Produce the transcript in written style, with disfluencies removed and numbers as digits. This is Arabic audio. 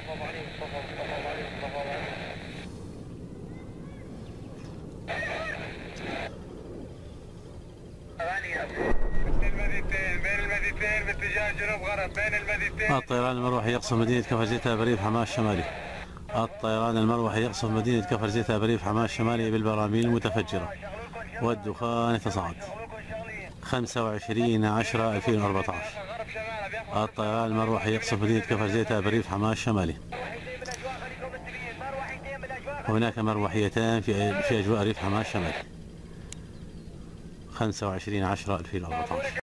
بين المدينتين باتجاه جنوب غرب بين المدينتين. الطيران المروحي يقصف مدينة كفر زيتها بريف حماة الشمالي. الطيران المروحي يقصف مدينة كفر زيتها بريف حماة الشمالي بالبراميل المتفجرة والدخان يتصاعد. 25/10/2014. الطيران المروحي يقصف مدينة كفر زيتها بريف حماة الشمالي. وهناك مروحيتان في أجواء ريف حماة الشمالي. 25/10/2014.